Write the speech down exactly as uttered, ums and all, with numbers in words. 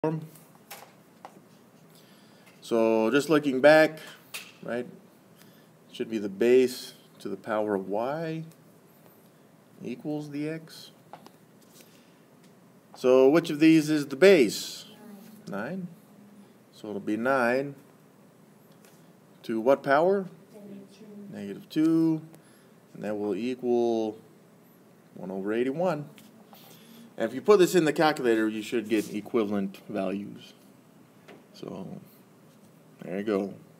form. So just looking back, right, should be the base to the power of y equals the x. So which of these is the base? nine. So it'll be nine to what power? Negative two. And that will equal one over eighty-one. And if you put this in the calculator, you should get equivalent values. So there you go.